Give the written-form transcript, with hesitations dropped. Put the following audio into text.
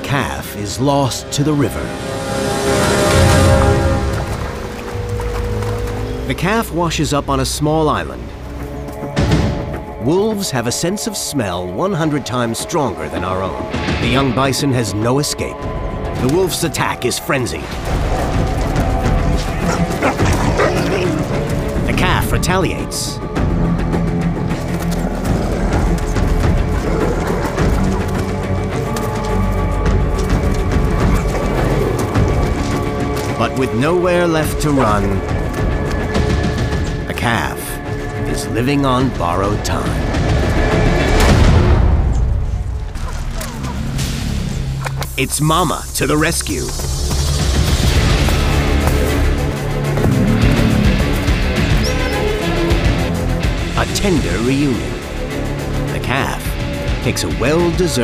calf is lost to the river. The calf washes up on a small island. Wolves have a sense of smell 100 times stronger than our own. The young bison has no escape. The wolf's attack is frenzied. The calf retaliates. But with nowhere left to run, the calf is living on borrowed time. It's Mama to the rescue. A tender reunion. The calf takes a well-deserved